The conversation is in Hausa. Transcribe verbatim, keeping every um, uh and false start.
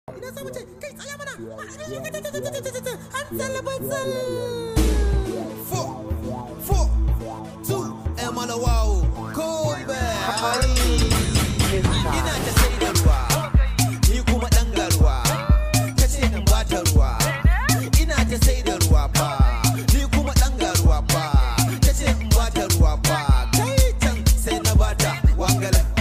Ina samu ce kai tsaya mana. Hanzala banzal. Four, four, two, and Malawawo. Kobe. Ina ta sai da ruwa. Ni kuma dan garuwa. Ta ce in bata ruwa. Ina ta sai da ruwa fa. Ni kuma dan garuwa fa. Ta ce in bata ruwa fa. Kai can sai na bata wangala.